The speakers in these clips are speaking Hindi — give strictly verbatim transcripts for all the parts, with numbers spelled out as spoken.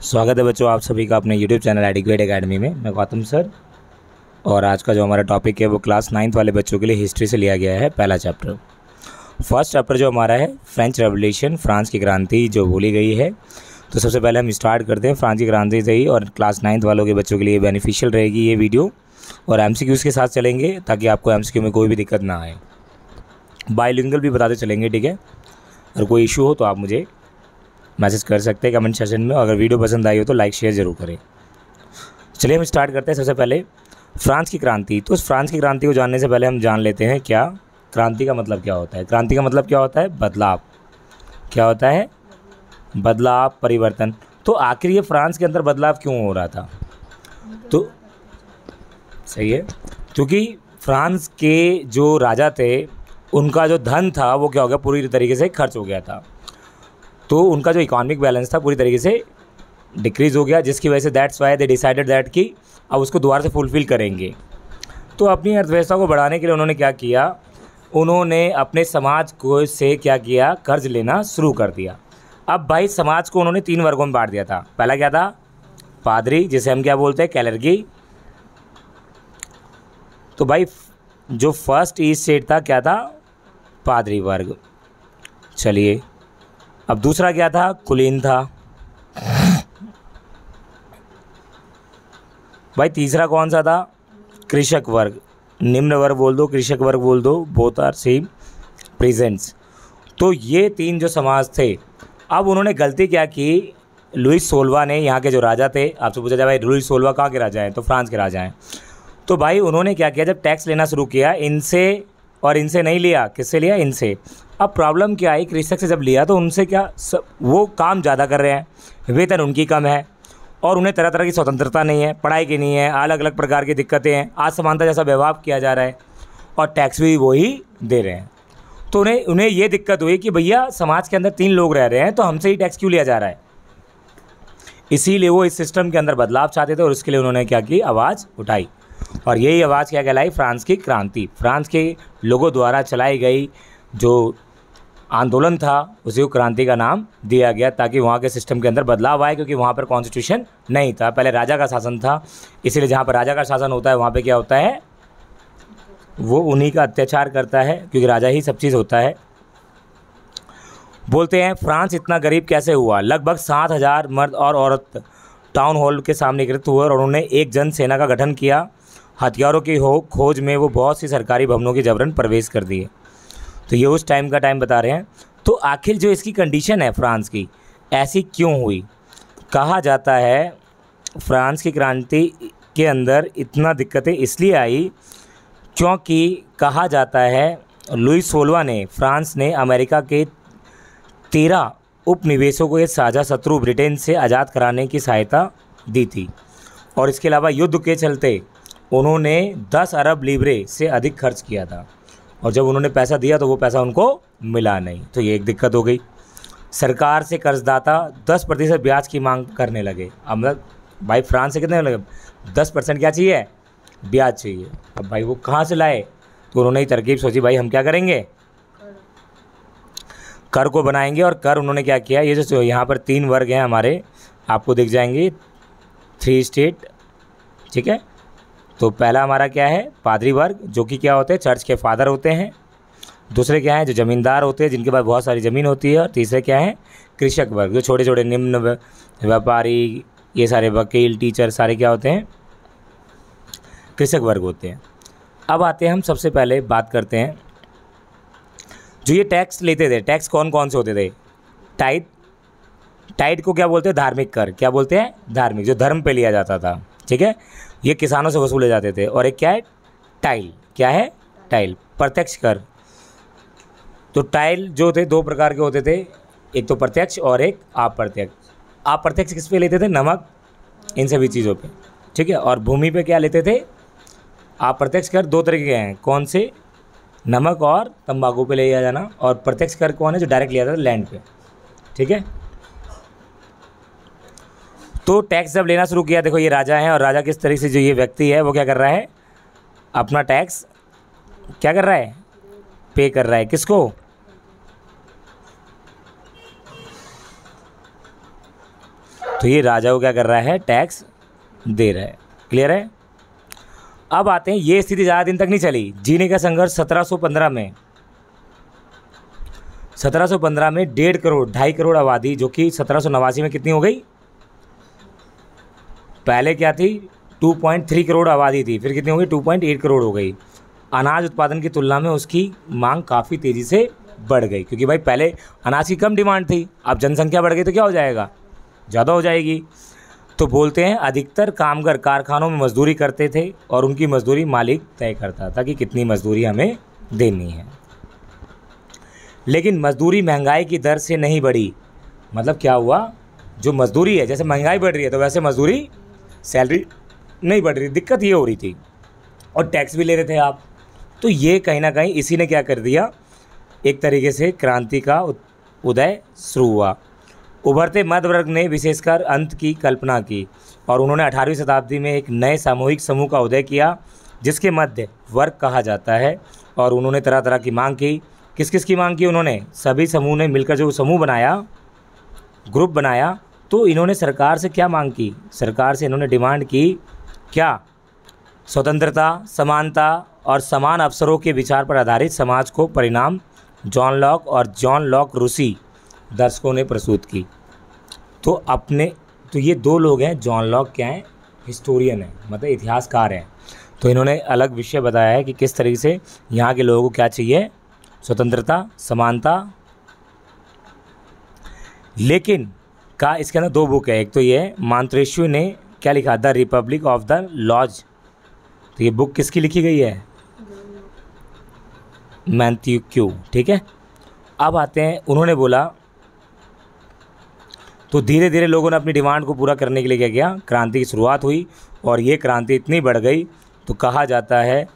स्वागत है बच्चों आप सभी का अपने यूट्यूब चैनल एडिक्वेट एकेडमी में। मैं गौतम सर और आज का जो हमारा टॉपिक है वो क्लास नाइन्थ वाले बच्चों के लिए हिस्ट्री से लिया गया है। पहला चैप्टर, फर्स्ट चैप्टर जो हमारा है फ्रेंच रेवोल्यूशन, फ्रांस की क्रांति जो भूली गई है। तो सबसे पहले हम स्टार्ट करते हैं फ्रांस की क्रांति से ही, और क्लास नाइन्थ वालों के बच्चों के लिए बेनिफिशियल रहेगी ये वीडियो, और एमसीक्यूज़ के साथ चलेंगे ताकि आपको एमसीक्यू में कोई भी दिक्कत ना आए। बाइलिंगुअल भी बताते चलेंगे, ठीक है। अगर कोई इशू हो तो आप मुझे मैसेज कर सकते हैं कमेंट सेशन में। अगर वीडियो पसंद आई हो तो लाइक शेयर ज़रूर करें। चलिए हम स्टार्ट करते हैं। सबसे पहले फ्रांस की क्रांति। तो उस फ्रांस की क्रांति को जानने से पहले हम जान लेते हैं क्या क्रांति का मतलब क्या होता है। क्रांति का मतलब क्या होता है? बदलाव। क्या होता है? बदलाव, परिवर्तन। तो आखिर ये फ्रांस के अंदर बदलाव क्यों हो रहा था? तो सही है, क्योंकि फ्रांस के जो राजा थे उनका जो धन था वो क्या हो गया, पूरी तरीके से खर्च हो गया था। तो उनका जो इकोनॉमिक बैलेंस था पूरी तरीके से डिक्रीज़ हो गया, जिसकी वजह से that's why they decided that कि अब उसको दोबारा से फुलफ़िल करेंगे। तो अपनी अर्थव्यवस्था को बढ़ाने के लिए उन्होंने क्या किया, उन्होंने अपने समाज को से क्या किया, कर्ज लेना शुरू कर दिया। अब भाई समाज को उन्होंने तीन वर्गों में बांट दिया था। पहला क्या था? पादरी, जिसे हम क्या बोलते हैं, क्लेरिगी। तो भाई जो फर्स्ट ईस्ट स्टेट था क्या था? पादरी वर्ग। चलिए, अब दूसरा क्या था? कुलीन था। भाई तीसरा कौन सा था? कृषक वर्ग। निम्न वर्ग बोल दो, कृषक वर्ग बोल दो, बोथ आर सेम प्रेजेंट्स। तो ये तीन जो समाज थे, अब उन्होंने गलती क्या की, लुइस सोलवा ने, यहाँ के जो राजा थे, आपसे पूछा जाए भाई लुइस सोलवा कहाँ के राजा हैं, तो फ्रांस के राजा हैं। तो भाई उन्होंने क्या किया, जब टैक्स लेना शुरू किया इनसे, और इनसे नहीं लिया, किससे लिया? इनसे। अब प्रॉब्लम क्या आई, कृषक से जब लिया तो उनसे क्या, सब वो काम ज़्यादा कर रहे हैं, वेतन उनकी कम है, और उन्हें तरह तरह की स्वतंत्रता नहीं है, पढ़ाई की नहीं है, अलग अलग प्रकार की दिक्कतें हैं, असमानता जैसा व्यवहार किया जा रहा है, और टैक्स भी वही दे रहे हैं। तो उन्हें उन्हें ये दिक्कत हुई कि भैया समाज के अंदर तीन लोग रह रहे हैं तो हमसे ही टैक्स क्यों लिया जा रहा है। इसीलिए वो इस सिस्टम के अंदर बदलाव चाहते थे, और उसके लिए उन्होंने क्या की, आवाज़ उठाई, और यही आवाज़ क्या कहलाई? फ्रांस की क्रांति। फ्रांस के लोगों द्वारा चलाई गई जो आंदोलन था उसी को क्रांति का नाम दिया गया, ताकि वहाँ के सिस्टम के अंदर बदलाव आए, क्योंकि वहाँ पर कॉन्स्टिट्यूशन नहीं था, पहले राजा का शासन था। इसीलिए जहाँ पर राजा का शासन होता है वहाँ पे क्या होता है, वो उन्हीं का अत्याचार करता है, क्योंकि राजा ही सब चीज़ होता है। बोलते हैं फ्रांस इतना गरीब कैसे हुआ। लगभग सात हज़ार मर्द और औरत टाउन हॉल के सामने एकत्रित हुए, और उन्होंने एक जन सेना का गठन किया। हथियारों की हो खोज में वो बहुत सी सरकारी भवनों के जबरन प्रवेश कर दिए। तो ये उस टाइम का टाइम बता रहे हैं। तो आखिर जो इसकी कंडीशन है फ्रांस की, ऐसी क्यों हुई? कहा जाता है फ्रांस की क्रांति के अंदर इतना दिक्कतें इसलिए आई क्योंकि कहा जाता है लुइस सोलवा ने, फ्रांस ने अमेरिका के तेरह उपनिवेशों को एक साझा शत्रु ब्रिटेन से आज़ाद कराने की सहायता दी थी, और इसके अलावा युद्ध के चलते उन्होंने दस अरब लीब्रे से अधिक खर्च किया था, और जब उन्होंने पैसा दिया तो वो पैसा उनको मिला नहीं। तो ये एक दिक्कत हो गई। सरकार से कर्जदाता दस प्रतिशत ब्याज की मांग करने लगे। अब मतलब भाई फ्रांस से कितने लगे? दस परसेंट क्या चाहिए? ब्याज चाहिए। अब भाई वो कहाँ से लाए? तो उन्होंने ही तरकीब सोची, भाई हम क्या करेंगे, कर को बनाएंगे। और कर उन्होंने क्या किया, ये जो यहाँ पर तीन वर्ग हैं हमारे, आपको दिख जाएंगे, थ्री स्टेट, ठीक है। तो पहला हमारा क्या है? पादरी वर्ग, जो कि क्या होते हैं, चर्च के फादर होते हैं। दूसरे क्या हैं? जो ज़मींदार होते हैं, जिनके पास बहुत सारी ज़मीन होती है। और तीसरे क्या हैं? कृषक वर्ग, जो छोटे छोटे निम्न व्यापारी, ये सारे वकील, टीचर, सारे क्या होते हैं? कृषक वर्ग होते हैं। अब आते हैं हम, सबसे पहले बात करते हैं जो ये टैक्स लेते थे। टैक्स कौन कौन से होते थे? टाइट। टाइट को क्या बोलते हैं? धार्मिक कर। क्या बोलते हैं? धार्मिक, जो धर्म पे लिया जाता था, ठीक है। ये किसानों से वसूले जाते थे। और एक क्या है? टाइल। क्या है? टाइल, प्रत्यक्ष कर। तो टाइल जो थे दो प्रकार के होते थे, एक तो प्रत्यक्ष और एक अप्रत्यक्ष। अप्रत्यक्ष किस पे लेते थे? नमक, इन सभी चीज़ों पे, ठीक है। और भूमि पे क्या लेते थे? अप्रत्यक्ष कर दो तरीके के हैं, कौन से? नमक और तंबाकू पे लिया जाना। और प्रत्यक्ष कर कौन है? जो डायरेक्ट लिया जाता था लैंड पे, ठीक है। तो टैक्स जब लेना शुरू किया, देखो ये राजा है, और राजा किस तरीके से, जो ये व्यक्ति है वो क्या कर रहा है, अपना टैक्स क्या कर रहा है, पे कर रहा है। किसको? तो ये राजा को क्या कर रहा है, टैक्स दे रहा है। क्लियर है। अब आते हैं, ये स्थिति ज़्यादा दिन तक नहीं चली। जीने का संघर्ष सत्रह सौ पंद्रह में सत्रह सौ पंद्रह में डेढ़ करोड़ ढाई करोड़ आबादी, जो कि सत्रह सौ नवासी में कितनी हो गई, पहले क्या थी दो पॉइंट तीन करोड़ आबादी थी, फिर कितनी हो गई दो पॉइंट आठ करोड़ हो गई। अनाज उत्पादन की तुलना में उसकी मांग काफ़ी तेज़ी से बढ़ गई, क्योंकि भाई पहले अनाज की कम डिमांड थी, अब जनसंख्या बढ़ गई तो क्या हो जाएगा, ज़्यादा हो जाएगी। तो बोलते हैं अधिकतर कामगार कारखानों में मजदूरी करते थे और उनकी मजदूरी मालिक तय करता था कि कितनी मजदूरी हमें देनी है। लेकिन मजदूरी महंगाई की दर से नहीं बढ़ी। मतलब क्या हुआ, जो मजदूरी है, जैसे महंगाई बढ़ रही है तो वैसे मजदूरी सैलरी नहीं बढ़ रही, दिक्कत ये हो रही थी। और टैक्स भी ले रहे थे आप। तो ये कहीं ना कहीं इसी ने क्या कर दिया, एक तरीके से क्रांति का उदय शुरू हुआ। उभरते मध्य वर्ग ने विशेषकर अंत की कल्पना की और उन्होंने अठारहवीं शताब्दी में एक नए सामूहिक समूह का उदय किया जिसके मध्य वर्ग कहा जाता है। और उन्होंने तरह तरह की मांग की। किस किस की मांग की उन्होंने, सभी समूह ने मिलकर जो समूह बनाया, ग्रुप बनाया, तो इन्होंने सरकार से क्या मांग की, सरकार से इन्होंने डिमांड की क्या, स्वतंत्रता, समानता और समान अवसरों के विचार पर आधारित समाज को परिणाम जॉन लॉक और जॉन लॉक रूसी दर्शकों ने प्रस्तुत की। तो अपने तो ये दो लोग हैं, जॉन लॉक क्या हैं, हिस्टोरियन है, मतलब इतिहासकार हैं। तो इन्होंने अलग विषय बताया है कि किस तरीके से यहाँ के लोगों को क्या चाहिए, स्वतंत्रता, समानता। लेकिन का इसके अंदर दो बुक है, एक तो ये मांत्रेश्वी ने क्या लिखा, the republic of the laws. तो ये बुक किसकी लिखी गई है, मैन्थ्यू। ठीक है। अब आते हैं, उन्होंने बोला, तो धीरे धीरे लोगों ने अपनी डिमांड को पूरा करने के लिए क्या किया, क्रांति की शुरुआत हुई। और ये क्रांति इतनी बढ़ गई तो कहा जाता है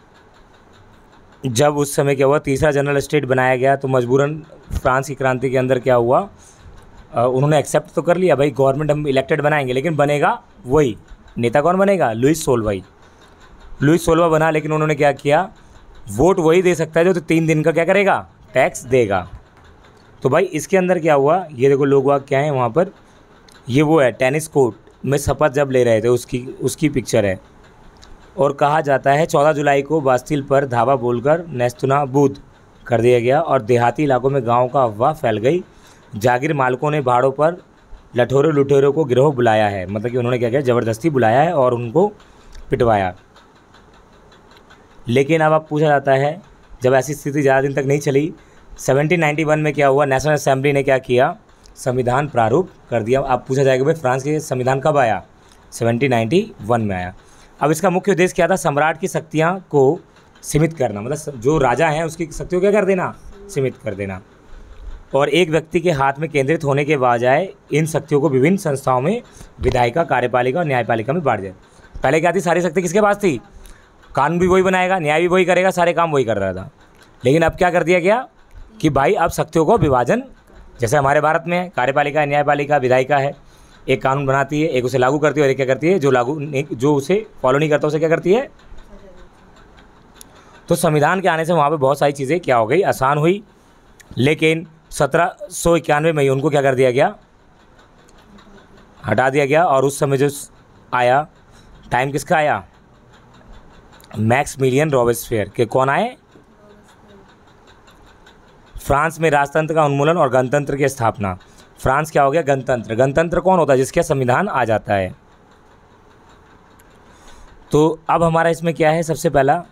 जब उस समय क्या हुआ, तीसरा जनरल स्टेट बनाया गया तो मजबूरन फ्रांस की क्रांति के अंदर क्या हुआ, आ, उन्होंने एक्सेप्ट तो कर लिया भाई गवर्नमेंट हम इलेक्टेड बनाएंगे, लेकिन बनेगा वही, नेता कौन बनेगा, लुइस सोलवाई। लुइस सोलवा बना, लेकिन उन्होंने क्या किया, वोट वही दे सकता है जो तो तीन दिन का क्या करेगा, टैक्स देगा। तो भाई इसके अंदर क्या हुआ, ये देखो लोग वाग क्या है वहाँ पर, ये वो है टेनिस कोर्ट में शपथ जब ले रहे थे उसकी उसकी पिक्चर है। और कहा जाता है चौदह जुलाई को बास्तिल पर धावा बोलकर नेस्तनाबूद कर दिया गया और देहाती इलाकों में गाँव का अफवाह फैल गई। जागीर मालिकों ने भाड़ों पर लठोरे लुटेरों को गिरोह बुलाया है, मतलब कि उन्होंने क्या किया, ज़बरदस्ती बुलाया है और उनको पिटवाया। लेकिन अब अब पूछा जाता है, जब ऐसी स्थिति ज़्यादा दिन तक नहीं चली, सत्रह सौ इक्यानवे में क्या हुआ, नेशनल असेंबली ने क्या किया, संविधान प्रारूप कर दिया। अब पूछा जाएगा भाई फ्रांस के संविधान कब आया, सत्रह सौ इक्यानवे में आया। अब इसका मुख्य उद्देश्य क्या था, सम्राट की शक्तियाँ को सीमित करना, मतलब जो राजा हैं उसकी शक्तियों को क्या कर देना, सीमित कर देना। और एक व्यक्ति के हाथ में केंद्रित होने के बजाय इन शक्तियों को विभिन्न संस्थाओं में, विधायिका, कार्यपालिका और न्यायपालिका में बांट दिया। पहले क्या थी, सारी शक्ति किसके पास थी, कानून भी वही बनाएगा, न्याय भी वही करेगा, सारे काम वही कर रहा था। लेकिन अब क्या कर दिया गया कि भाई अब शक्तियों को विभाजन, जैसे हमारे भारत में कार्यपालिका, न्यायपालिका, विधायिका है, एक कानून बनाती है, एक उसे लागू करती है और एक क्या करती है, जो लागू जो उसे फॉलो नहीं करता उसे क्या करती है। तो संविधान के आने से वहाँ पे बहुत सारी चीज़ें क्या हो गई, आसान हुई। लेकिन सत्रह सौ इक्यानवे में ही उनको क्या कर दिया गया, हटा दिया गया। और उस समय जो आया, टाइम किसका आया, मैक्सिमिलियन रॉबेस्पियर के। कौन आए, फ्रांस में राजतंत्र का उन्मूलन और गणतंत्र की स्थापना। फ्रांस क्या हो गया, गणतंत्र। गणतंत्र कौन होता है, जिसके संविधान आ जाता है। तो अब हमारा इसमें क्या है, सबसे पहला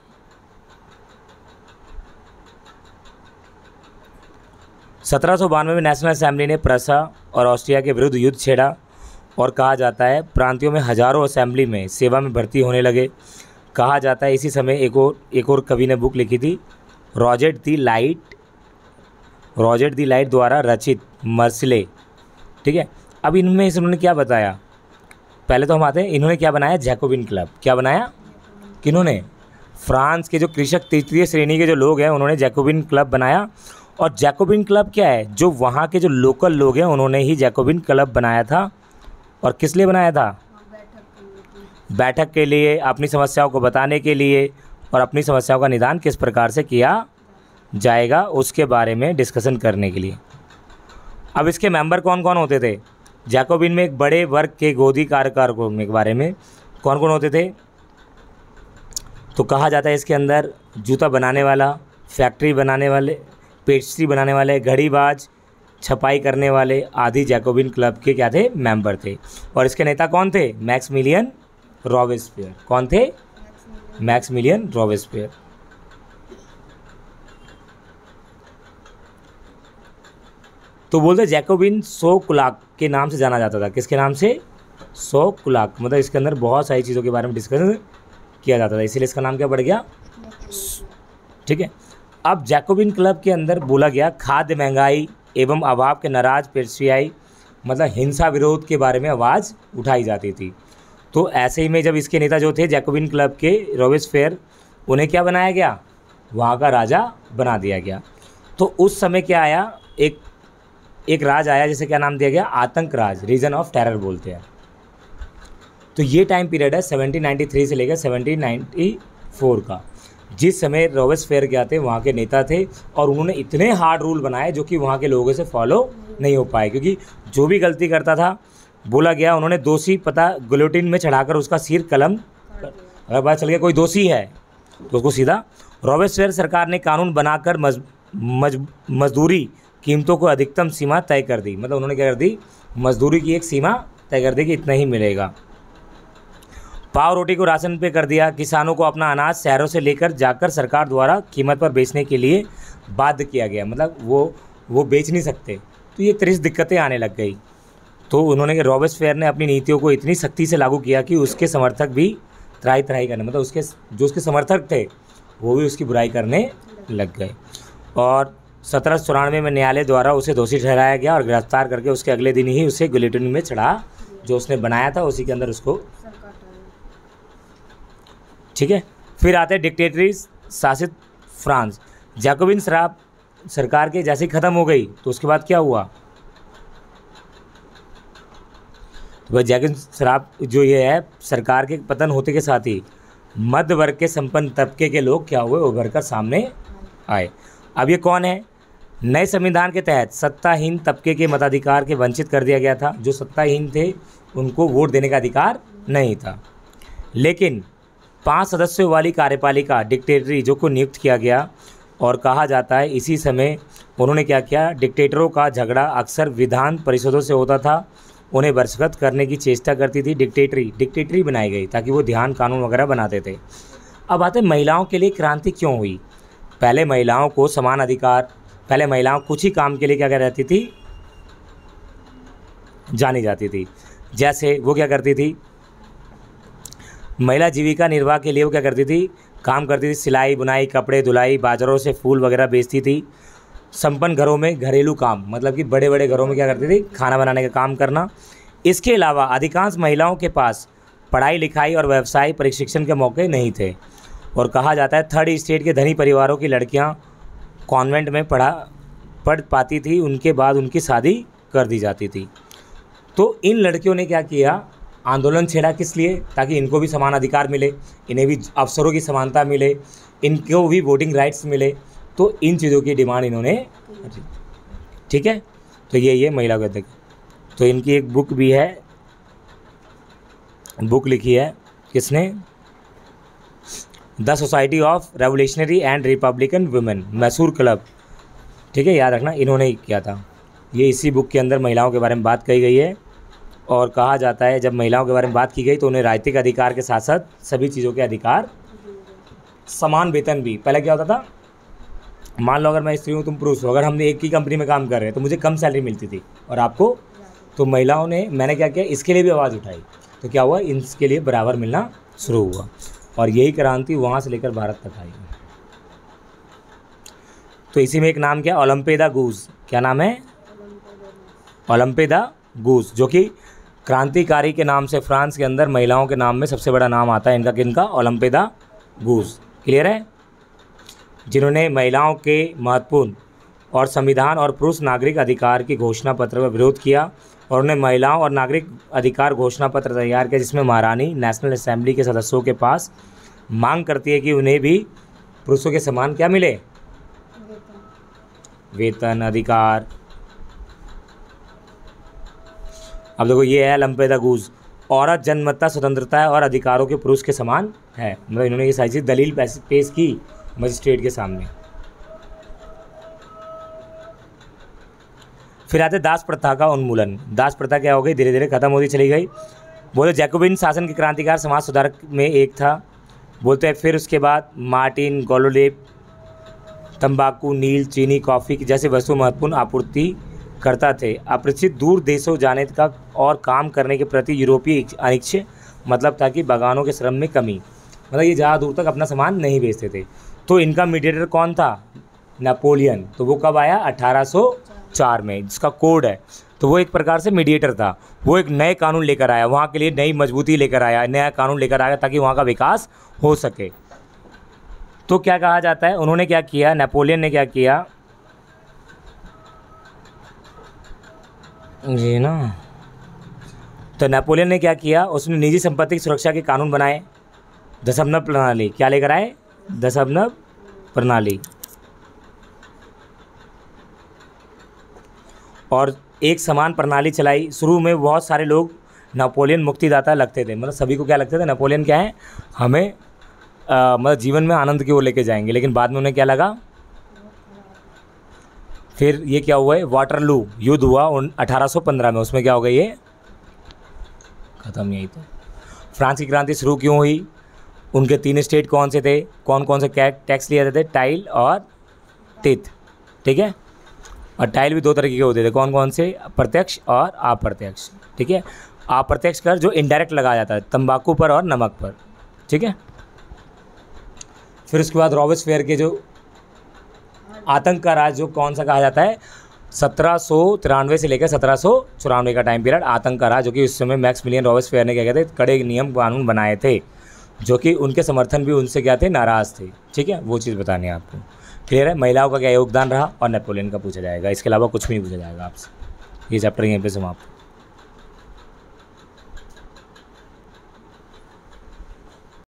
सत्रह सौ बानवे में नेशनल असेंबली ने प्रसा और ऑस्ट्रिया के विरुद्ध युद्ध छेड़ा और कहा जाता है प्रांतियों में हजारों असेंबली में सेवा में भर्ती होने लगे। कहा जाता है इसी समय एक और एक और कवि ने बुक लिखी थी, रॉजेट दी लाइट रॉजेट दी लाइट द्वारा रचित मर्सिले। ठीक है। अब इनमें इस उन्होंने क्या बताया, पहले तो हम आते हैं, इन्होंने क्या बनाया, जैकोबिन क्लब। क्या बनाया, किन्होंने, फ्रांस के जो कृषक तृतीय श्रेणी के जो लोग हैं उन्होंने जैकोबिन क्लब बनाया। और जैकोबिन क्लब क्या है, जो वहाँ के जो लोकल लोग हैं उन्होंने ही जैकोबिन क्लब बनाया था। और किस लिए बनाया था, बैठक के लिए, अपनी समस्याओं को बताने के लिए और अपनी समस्याओं का निदान किस प्रकार से किया जाएगा उसके बारे में डिस्कशन करने के लिए। अब इसके मेंबर कौन कौन होते थे, जैकोबिन में एक बड़े वर्ग के गोदी कार्यकारों के बारे में कौन कौन होते थे? तो कहा जाता है इसके अंदर जूता बनाने वाला, फैक्ट्री बनाने वाले, पेस्ट्री बनाने वाले, घड़ीबाज, छपाई करने वाले आदि जैकोबिन क्लब के क्या थे? मेंबर थे। और इसके नेता कौन थे? Maximilien Robespierre. कौन थे? Maximilien Robespierre. तो बोलते जैकोबिन सौ कुलाक के नाम से जाना जाता था। किसके नाम से? सौ कुलाक। मतलब इसके अंदर बहुत सारी चीज़ों के बारे में डिस्कस किया जाता था, इसीलिए इसका नाम क्या पड़ गया? ठीक है। अब जैकोबिन क्लब के अंदर बोला गया खाद्य महंगाई एवं अभाव के नाराज पेट्रियाई, मतलब हिंसा विरोध के बारे में आवाज़ उठाई जाती थी। तो ऐसे ही में जब इसके नेता जो थे जैकोबिन क्लब के, रॉबेस्पियर, उन्हें क्या बनाया गया? वहाँ का राजा बना दिया गया। तो उस समय क्या आया? एक एक राज आया जिसे क्या नाम दिया गया? आतंक राज, रीजन ऑफ टेरर बोलते हैं। तो ये टाइम पीरियड है सेवनटीन नाइंटी थ्री से लेकर सेवनटीन नाइंटी फोर का, जिस समय रॉबेस्पियर क्या थे? वहाँ के नेता थे और उन्होंने इतने हार्ड रूल बनाए जो कि वहाँ के लोगों से फॉलो नहीं हो पाए, क्योंकि जो भी गलती करता था बोला गया उन्होंने दोषी पता गिलोटिन में चढ़ाकर उसका सिर कलम, अगर पता चल गया कोई दोषी है तो उसको सीधा। रॉबेस्पियर सरकार ने कानून बनाकर मज, मज, मजदूरी कीमतों को अधिकतम सीमा तय कर दी। मतलब उन्होंने क्या कर दी? मजदूरी की एक सीमा तय कर दी कि इतना ही मिलेगा। पाव रोटी को राशन पे कर दिया। किसानों को अपना अनाज शहरों से लेकर जाकर सरकार द्वारा कीमत पर बेचने के लिए बाध्य किया गया। मतलब वो वो बेच नहीं सकते, तो ये त्रिस दिक्कतें आने लग गई। तो उन्होंने, रॉबेस्पियर ने अपनी नीतियों को इतनी सख्ती से लागू किया कि उसके समर्थक भी त्राही त्राही करने, मतलब उसके जो उसके समर्थक थे वो भी उसकी बुराई करने लग गए। और सत्रह सौ चौरानवे में न्यायालय द्वारा उसे दोषी ठहराया गया और गिरफ्तार करके उसके अगले दिन ही उसे गिलोटिन में चढ़ा, जो उसने बनाया था उसी के अंदर उसको। ठीक है। फिर आते हैं डिक्टेटरी शासित फ्रांस। जैकोबिन शराब सरकार के जैसे ही ख़त्म हो गई तो उसके बाद क्या हुआ? तो भाई जैकोबिन शराब जो ये है, सरकार के पतन होते के साथ ही मध्य वर्ग के संपन्न तबके के लोग क्या हुए? उभर कर सामने आए। अब ये कौन है? नए संविधान के तहत सत्ताहीन तबके के मताधिकार के वंचित कर दिया गया था। जो सत्ताहीन थे उनको वोट देने का अधिकार नहीं था। लेकिन पांच सदस्यों वाली कार्यपालिका डिक्टेटरी जो को नियुक्त किया गया, और कहा जाता है इसी समय उन्होंने क्या किया? डिक्टेटरों का झगड़ा अक्सर विधान परिषदों से होता था, उन्हें बरसगत करने की चेष्टा करती थी। डिक्टेटरी डिक्टेटरी बनाई गई ताकि वो ध्यान कानून वगैरह बनाते थे। अब आते महिलाओं के लिए क्रांति क्यों हुई? पहले महिलाओं को समान अधिकार, पहले महिलाओं कुछ ही काम के लिए क्या कर रहती थी? जानी जाती थी। जैसे वो क्या करती थी? महिला जीविका निर्वाह के लिए वो क्या करती थी? काम करती थी, सिलाई बुनाई, कपड़े धुलाई, बाजारों से फूल वगैरह बेचती थी। संपन्न घरों में घरेलू काम, मतलब कि बड़े बड़े घरों में क्या करती थी? खाना बनाने का काम करना। इसके अलावा अधिकांश महिलाओं के पास पढ़ाई लिखाई और व्यवसाय प्रशिक्षण के मौके नहीं थे। और कहा जाता है थर्ड स्टेट के धनी परिवारों की लड़कियां कॉन्वेंट में पढ़ा पढ़ पाती थी, उनके बाद उनकी शादी कर दी जाती थी। तो इन लड़कियों ने क्या किया? आंदोलन छेड़ा। किस लिए? ताकि इनको भी समान अधिकार मिले, इन्हें भी अवसरों की समानता मिले, इनको भी वोटिंग राइट्स मिले। तो इन चीज़ों की डिमांड इन्होंने। ठीक है। तो ये ये महिला को देख, तो इनकी एक बुक भी है, बुक लिखी है किसने? The society of revolutionary and republican women, Mysore club. ठीक है, याद रखना, इन्होंने ही किया था। ये इसी बुक के अंदर महिलाओं के बारे में बात कही गई है। और कहा जाता है जब महिलाओं के बारे में बात की गई तो उन्हें राजनीतिक अधिकार के साथ साथ सभी चीज़ों के अधिकार, समान वेतन भी। पहले क्या होता था? मान लो अगर मैं स्त्री हूँ, तुम पुरुष हो, अगर हमने एक ही कंपनी में काम कर रहे हैं तो मुझे कम सैलरी मिलती थी और आपको। तो महिलाओं ने, मैंने क्या किया? इसके लिए भी आवाज़ उठाई। तो क्या हुआ? इसके लिए बराबर मिलना शुरू हुआ और यही क्रांति वहाँ से लेकर भारत तक आई। तो इसी में एक नाम क्या? Olympe de Gouges. क्या नाम है? ओलंपे द गूस, जो कि क्रांतिकारी के नाम से फ्रांस के अंदर महिलाओं के नाम में सबसे बड़ा नाम आता है इनका। किनका? ओलंपे द गूस। क्लियर है? जिन्होंने महिलाओं के महत्वपूर्ण और संविधान और पुरुष नागरिक अधिकार की घोषणा पत्र का विरोध किया और उन्हें महिलाओं और नागरिक अधिकार घोषणा पत्र तैयार किया, जिसमें महारानी नेशनल असेंबली के सदस्यों के पास मांग करती है कि उन्हें भी पुरुषों के समान क्या मिले? वेतन, अधिकार। अब देखो ये है लम्पेदागुज, औरत जन्मतः स्वतंत्रता और अधिकारों के पुरुष के समान है। मतलब इन्होंने ये सारी चीज़ दलील पेश की मजिस्ट्रेट के सामने। फिर आते दास प्रथा का उन्मूलन। दास प्रथा क्या हो गई, धीरे धीरे खत्म होती चली गई। बोले जैकोबिन शासन के क्रांतिकार समाज सुधारक में एक था। बोलते हैं फिर उसके बाद मार्टिन गोलोलेब तंबाकू, नील, चीनी, कॉफ़ी की जैसे वस्तु महत्वपूर्ण आपूर्ति करता थे। अपरिचित दूर देशों जाने का और काम करने के प्रति यूरोपीय अनिच्छ, मतलब था कि बागानों के श्रम में कमी, मतलब ये ज़्यादा दूर तक अपना सामान नहीं बेचते थे। तो इनका मीडिएटर कौन था, नेपोलियन। तो वो कब आया, अठारह सौ चार में, जिसका कोड है। तो वो एक प्रकार से मीडिएटर था। वो एक नए कानून लेकर आया, वहाँ के लिए नई मजबूती लेकर आया, नया कानून लेकर आया ताकि वहाँ का विकास हो सके। तो क्या कहा जाता है, उन्होंने क्या किया, नेपोलियन ने क्या किया, ये ना, तो नेपोलियन ने क्या किया, उसने निजी संपत्ति की सुरक्षा के कानून बनाए। दशमलव प्रणाली क्या लेकर आए, दशमलव प्रणाली। और एक समान प्रणाली चलाई। शुरू में बहुत सारे लोग नेपोलियन मुक्तिदाता लगते थे, मतलब सभी को क्या लगते थे, नेपोलियन क्या है, हमें आ, मतलब जीवन में आनंद की ओर लेके जाएंगे। लेकिन बाद में उन्हें क्या लगा, फिर ये क्या हुआ है, वाटरलू युद्ध हुआ अठारह सौ पंद्रह में, उसमें क्या हो गया, ये खत्म। यही तो फ्रांस की क्रांति शुरू क्यों हुई, उनके तीन स्टेट कौन से थे, कौन कौन से टैक्स लिए जाते थे, टाइल और टिथ, ठीक है। और टाइल भी दो तरीके के होते थे, कौन कौन से, प्रत्यक्ष और अप्रत्यक्ष, ठीक है। अप्रत्यक्ष कर जो इनडायरेक्ट लगाया जाता है, तंबाकू पर और नमक पर, ठीक है। फिर उसके बाद रॉबेस्पियर के जो आतंक का राज जो कौन सा कहा जाता है, सत्रह सौ तिरानवे से लेकर सत्रह सौ चौरानवे का टाइम पीरियड, आतंक का राज, जो कि उस समय मैक्सिमिलियन रॉबेस्पियर ने क्या कहते हैं, कड़े नियम कानून बनाए थे, जो कि उनके समर्थन भी उनसे क्या थे, नाराज़ थे, ठीक है। वो चीज़ बतानी है आपको, क्लियर है। महिलाओं का क्या योगदान रहा और नेपोलियन का पूछा जाएगा, इसके अलावा कुछ भी नहीं पूछा जाएगा आपसे। ये चैप्टर यहीं पे समाप्त।